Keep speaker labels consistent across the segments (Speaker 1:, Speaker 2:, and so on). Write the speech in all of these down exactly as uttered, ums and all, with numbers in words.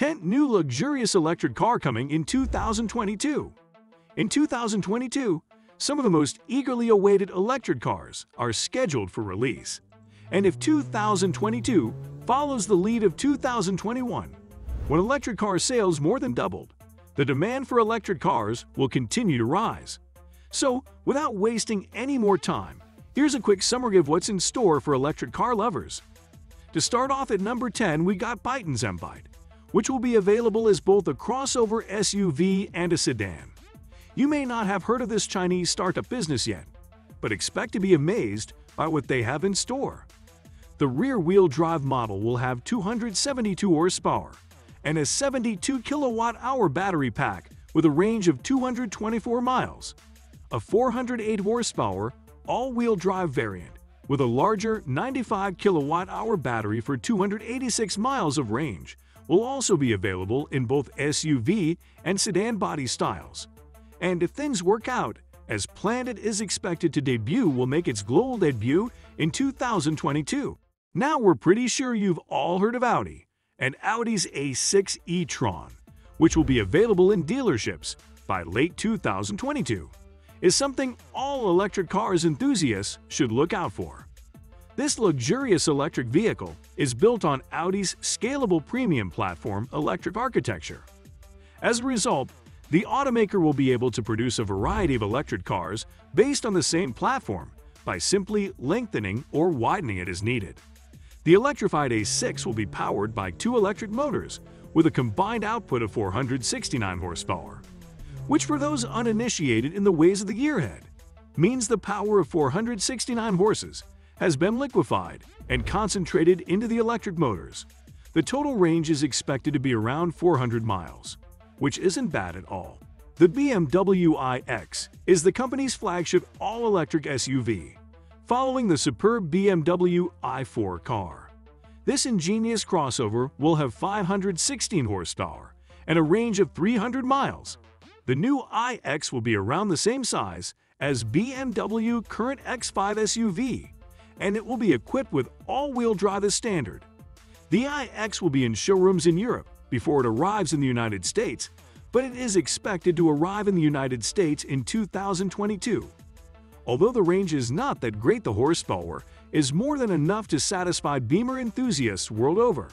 Speaker 1: tenth new luxurious electric car coming in two thousand twenty-two. In two thousand twenty-two, some of the most eagerly awaited electric cars are scheduled for release. And if two thousand twenty-two follows the lead of two thousand twenty-one, when electric car sales more than doubled, the demand for electric cars will continue to rise. So, without wasting any more time, here's a quick summary of what's in store for electric car lovers. To start off at number ten, we got Byton Zenbyte, which will be available as both a crossover S U V and a sedan. You may not have heard of this Chinese startup business yet, but expect to be amazed by what they have in store. The rear-wheel drive model will have two hundred seventy-two horsepower and a seventy-two kilowatt hour battery pack with a range of two hundred twenty-four miles. A four hundred eight horsepower all-wheel drive variant with a larger ninety-five kilowatt hour battery for two hundred eighty-six miles of range will also be available in both S U V and sedan body styles. And if things work out as planned, it is expected to debut will make its global debut in two thousand twenty-two. Now we're pretty sure you've all heard of Audi and Audi's A six e-tron, which will be available in dealerships by late two thousand twenty-two, is something all electric cars enthusiasts should look out for. This luxurious electric vehicle is built on Audi's scalable premium platform electric architecture. As a result, the automaker will be able to produce a variety of electric cars based on the same platform by simply lengthening or widening it as needed. The electrified A six will be powered by two electric motors with a combined output of four hundred sixty-nine horsepower, which for those uninitiated in the ways of the gearhead, means the power of four hundred sixty-nine horses has been liquefied and concentrated into the electric motors. The total range is expected to be around four hundred miles, which isn't bad at all. The B M W iX is the company's flagship all-electric S U V, following the superb B M W i four car. This ingenious crossover will have five hundred sixteen horsepower and a range of three hundred miles. The new iX will be around the same size as B M W current X five S U V, and it will be equipped with all-wheel drive as standard. The iX will be in showrooms in Europe before it arrives in the United States, but it is expected to arrive in the United States in two thousand twenty-two. Although the range is not that great, the horsepower is more than enough to satisfy Beamer enthusiasts world over.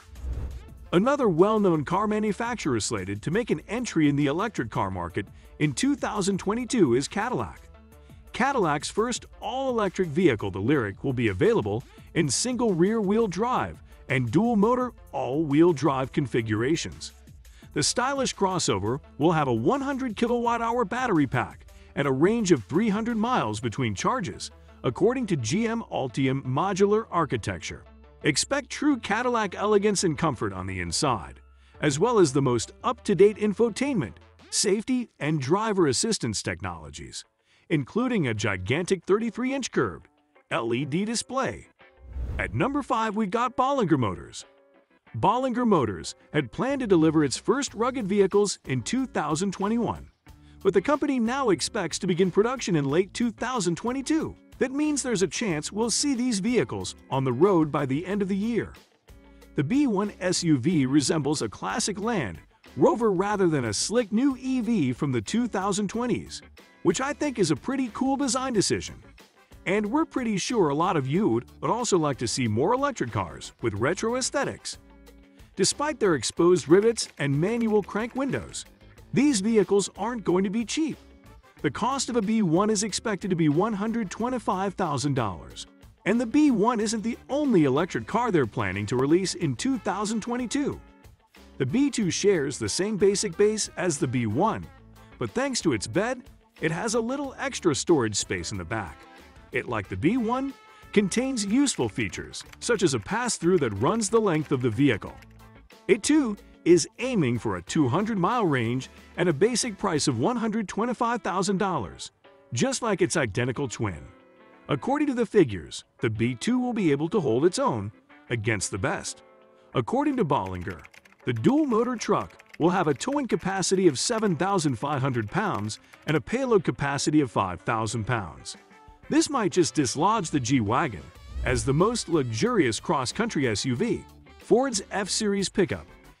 Speaker 1: Another well-known car manufacturer slated to make an entry in the electric car market in two thousand twenty-two is Cadillac. Cadillac's first all-electric vehicle, the Lyriq, will be available in single rear-wheel drive and dual-motor all-wheel drive configurations. The stylish crossover will have a one hundred kilowatt hour battery pack and a range of three hundred miles between charges, according to G M Ultium Modular Architecture. Expect true Cadillac elegance and comfort on the inside, as well as the most up-to-date infotainment, safety, and driver assistance technologies, including a gigantic thirty-three inch curved L E D display. At number five, we got Bollinger Motors. Bollinger Motors had planned to deliver its first rugged vehicles in two thousand twenty-one, but the company now expects to begin production in late two thousand twenty-two. That means there's a chance we'll see these vehicles on the road by the end of the year. The B one S U V resembles a classic Land Rover rather than a slick new E V from the two thousand twenties, which I think is a pretty cool design decision. And we're pretty sure a lot of you would also like to see more electric cars with retro aesthetics. Despite their exposed rivets and manual crank windows, these vehicles aren't going to be cheap. The cost of a B one is expected to be one hundred twenty-five thousand dollars. And the B one isn't the only electric car they're planning to release in two thousand twenty-two. The B two shares the same basic base as the B one, but thanks to its bed, it has a little extra storage space in the back. It, like the B one, contains useful features, such as a pass-through that runs the length of the vehicle. It, too, is aiming for a two hundred mile range and a basic price of one hundred twenty-five thousand dollars, just like its identical twin. According to the figures, the B two will be able to hold its own against the best. According to Bollinger, the dual-motor truck will have a towing capacity of seven thousand five hundred pounds and a payload capacity of five thousand pounds. This might just dislodge the G-Wagon as the most luxurious cross-country S U V. Ford's F-Series pickup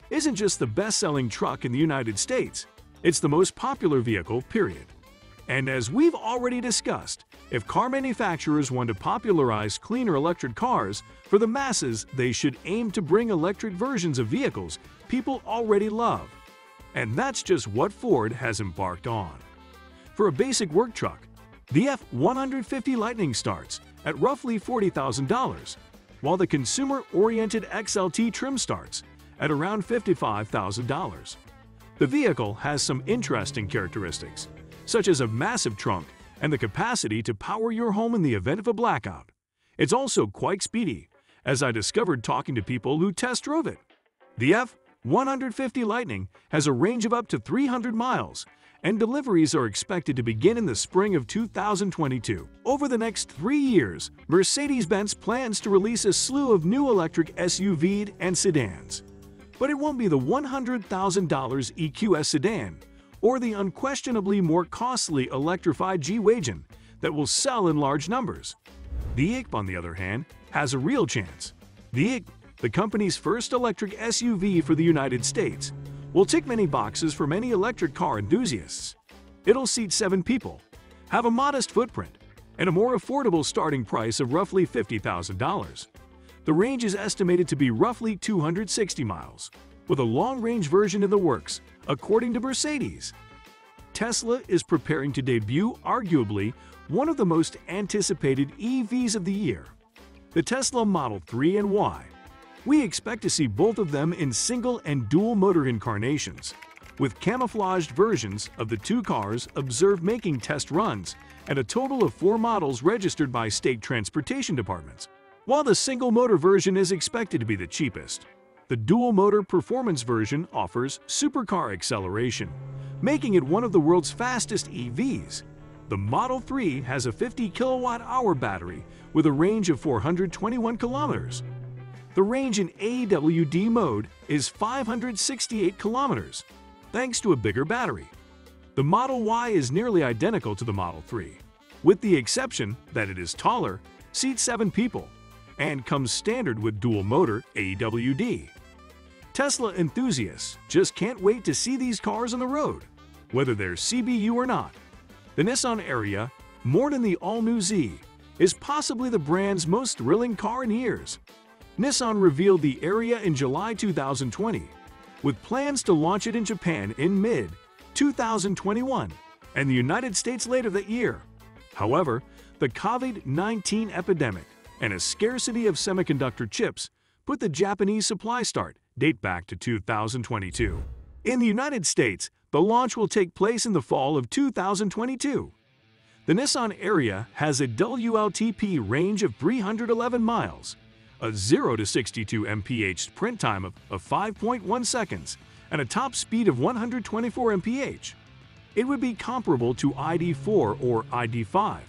Speaker 1: isn't just the best-selling truck in the United States, it's the most popular vehicle, period. And as we've already discussed, if car manufacturers want to popularize cleaner electric cars for the masses, they should aim to bring electric versions of vehicles people already love. And that's just what Ford has embarked on. For a basic work truck, the F one fifty Lightning starts at roughly forty thousand dollars, while the consumer-oriented X L T trim starts at around fifty-five thousand dollars. The vehicle has some interesting characteristics, such as a massive trunk and the capacity to power your home in the event of a blackout. It's also quite speedy, as I discovered talking to people who test drove it. The F one fifty Lightning has a range of up to three hundred miles, and deliveries are expected to begin in the spring of two thousand twenty-two. Over the next three years, Mercedes-Benz plans to release a slew of new electric S U Vs and sedans. But it won't be the one hundred thousand dollar E Q S sedan or the unquestionably more costly electrified G-Wagon that will sell in large numbers. The I C P, on the other hand, has a real chance. The I C P, the company's first electric S U V for the United States, will tick many boxes for many electric car enthusiasts. It'll seat seven people, have a modest footprint, and a more affordable starting price of roughly fifty thousand dollars. The range is estimated to be roughly two hundred sixty miles, with a long-range version in the works, according to Mercedes. Tesla is preparing to debut arguably one of the most anticipated E Vs of the year, the Tesla Model three and Y. We expect to see both of them in single and dual-motor incarnations, with camouflaged versions of the two cars observed making test runs and a total of four models registered by state transportation departments. While the single-motor version is expected to be the cheapest, the dual-motor performance version offers supercar acceleration, making it one of the world's fastest E Vs. The Model three has a fifty kilowatt hour battery with a range of four hundred twenty-one kilometers. The range in A W D mode is five hundred sixty-eight kilometers, thanks to a bigger battery. The Model Y is nearly identical to the Model three, with the exception that it is taller, seats seven people, and comes standard with dual-motor A W D. Tesla enthusiasts just can't wait to see these cars on the road, whether they're C B U or not. The Nissan Ariya, more than the all-new Z, is possibly the brand's most thrilling car in years. Nissan revealed the Ariya in July two thousand twenty, with plans to launch it in Japan in mid two thousand twenty-one and the United States later that year. However, the COVID nineteen epidemic and a scarcity of semiconductor chips put the Japanese supply start date back to two thousand twenty-two. In the United States, the launch will take place in the fall of two thousand twenty-two. The Nissan Ariya has a W L T P range of three hundred eleven miles, a zero to sixty-two miles per hour sprint time of, of five point one seconds, and a top speed of one hundred twenty-four miles per hour. It would be comparable to I D four or I D five.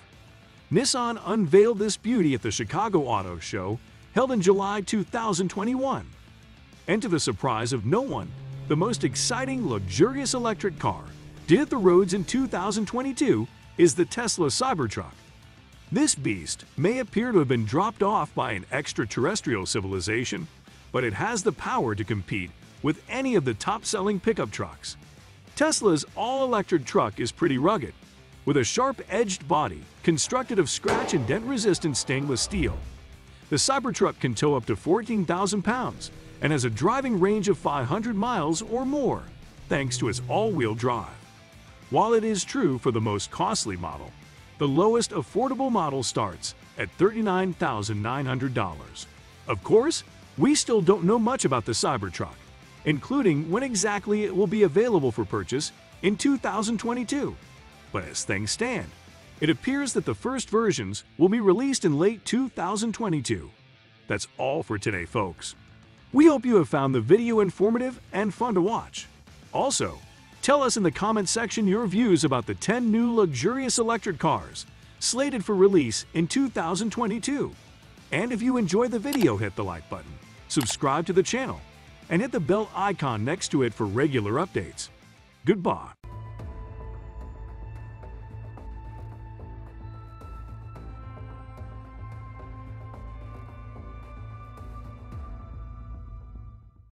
Speaker 1: Nissan unveiled this beauty at the Chicago Auto Show, held in July two thousand twenty-one. And to the surprise of no one, the most exciting luxurious electric car to hit the roads in two thousand twenty-two is the Tesla Cybertruck. This beast may appear to have been dropped off by an extraterrestrial civilization, but it has the power to compete with any of the top-selling pickup trucks. Tesla's all-electric truck is pretty rugged, with a sharp-edged body constructed of scratch and dent-resistant stainless steel. The Cybertruck can tow up to fourteen thousand pounds and has a driving range of five hundred miles or more, thanks to its all-wheel drive. While it is true for the most costly model, the lowest affordable model starts at thirty-nine thousand nine hundred dollars. Of course, we still don't know much about the Cybertruck, including when exactly it will be available for purchase in two thousand twenty-two. But as things stand, it appears that the first versions will be released in late two thousand twenty-two. That's all for today, folks. We hope you have found the video informative and fun to watch. Also, tell us in the comment section your views about the ten new luxurious electric cars slated for release in two thousand twenty-two. And if you enjoyed the video, hit the like button, subscribe to the channel, and hit the bell icon next to it for regular updates. Goodbye.